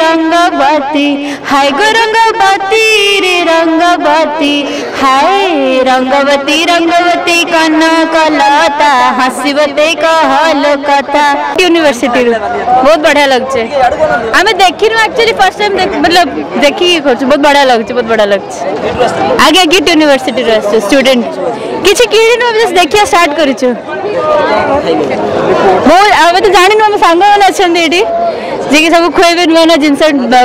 रंगवती हाय गो रंगवती रे रंगवती हाय रंगवती रंगवती कनक लता हसीबते कहल कथा यूनिवर्सिटी बहुत बढ़िया लगছে हमें देखिन एक्चुअली फर्स्ट टाइम मतलब देखी खोज बहुत बढ़िया लगছে बहुत बढ़िया लगছে आगे गिट यूनिवर्सिटी रे स्टूडेंट किछि किड़ी न बस देखिया स्टार्ट करिछु बहुत अब तो जानि न हम संग वाला अछन एडी जे कि सब खोइबे न जिंस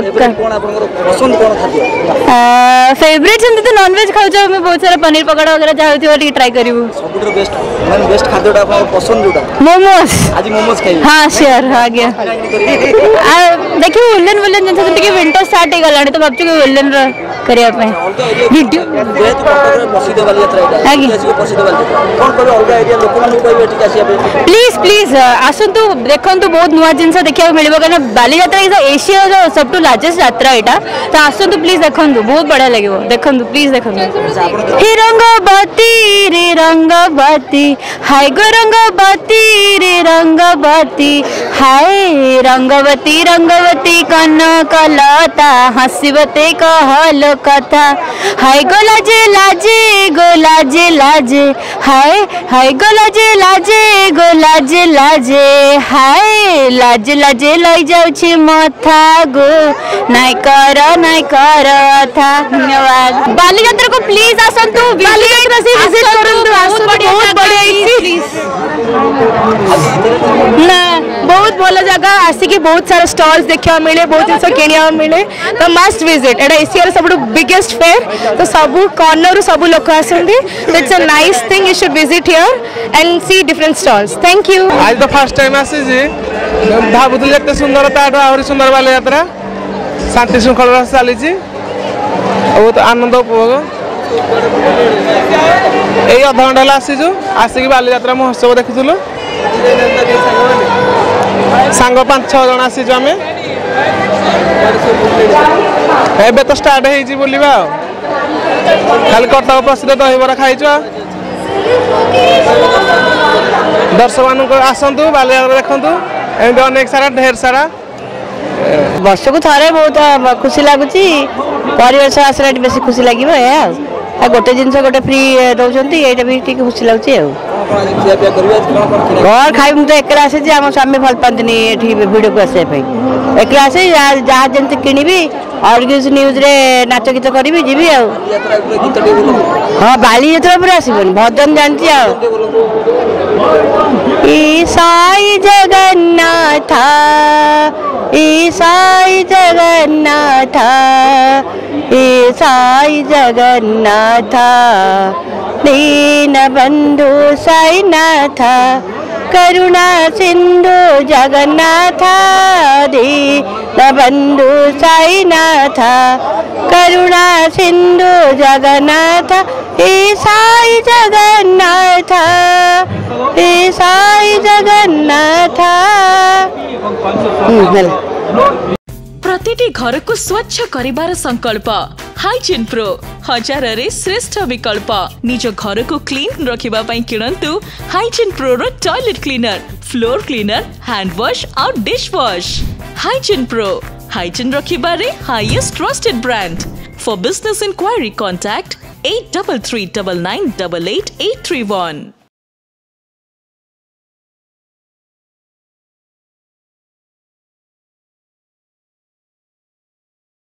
फेवरेट छन तो नॉन वेज खाउ हम बहुत सारा पनीर पकोड़ा वगैरह जाउथि वाली ट्राई करिवु सबुठो बेस्ट खाद्यटा आपन पसंद जोटा मोमोस आज मोमोस खाइ हां श्योर आ गया देखियो उलन उलन जिंस टिके विंटर स्टार्ट हे गलानी तो बाबू के उलन र करिया पे वीडियो बेहत कटक प्रसिद्ध वाली यात्रा एटा ऐसी प्रसिद्ध वाली कोन कोन अलगा एरिया लोक मानु कहबे ठीक आसी आबे प्लीज आसंतु देखंतु बहुत नुवा जिंस देखिया मिलबो कना बाली यात्रा इज एशिया रो सबटू लार्जेस्ट यात्रा एटा तो आसंतु प्लीज देखंतु बहुत बढ़िया लागो देखंतु प्लीज देखंतु हे रंगवती रे रंगवती हाय गो रंगवती रे रंगवती हाय रंगवती रंगवती कनक लता हसीबते कहल कथा हाय गो लाजे लाजे गो लाजे लाजे हाय हाय गो लाजे लाजे गो लाजे लाजे हाय लाजे लाजे लई जाउछि मथा गो नाय कर था धन्यवाद बाली यात्रा को प्लीज आसंतु बाली यात्रा से विजिट करंतु आसंतु बहुत बढ़िया प्लीज ना बहुत भल जगह आसिकी बहुत सारा स्टॉल्स देखा मिले बहुत जिन किणा मिले तो मस्ट विजिट एटा एशिया सब बिगेस्ट फेयर तो सब कॉर्नर सब लोक आसंती तो it's a nice thing you should visit here and see different stalls thank you आज तो फर्स्ट टाइम आसी जी भाबुतली एते सुंदर ताडो आहुरी सुंदर बाली यात्रा शांति श्रृंखला चली बहुत आनंद उपभोग यही अध घंटा आसीचु आसिक बाली यात्रा महोत्सव देखुलु सांग 5-6 जन आसीचु आमे एबे तो स्टार्ट हेजी बोलिबा खाली कटक प्रसिद्ध दहीबरा खाइछु दर्शक मान आसतु बाली यात्रा देखु एमती अनेक सारा ढेर सारा वर्ष को थरे बहुत खुशी लगुच परिवेश आसला बेस खुशी लगे गोटे जिनस गोटे फ्री दौरान ये भी खुशी लगे घर खाई तो एक आसे आम स्वामी भल पाती भिड़ को आसपे एक आसे जहाँ जमी किणी और न्यूज रे नाच गीत करी जी हाँ बाली यात्रा पूरा आसबन भजन जानती ईसाई जगन्नाथ ईसाई जगन्नाथ ईसाई जगन्नाथ दीन बंधु साईनाथ करुणा सिंधु जगन्नाथ दीन बंधु साईनाथ करुणा सिंधु जगन्नाथ ईसाई जगन्नाथ ईसाई जगन्नाथ प्रतिटी घर को स्वच्छ करिबार संकल्प हाइजीन प्रो हजार रे श्रेष्ठ विकल्प निज घर को क्लीन रखिबा पई किणंतु हाइजीन प्रो रो toilet cleaner floor cleaner hand wash और dish wash hygiene pro hygiene रखिबा रे highest trusted brand for business inquiry contact 8339988831।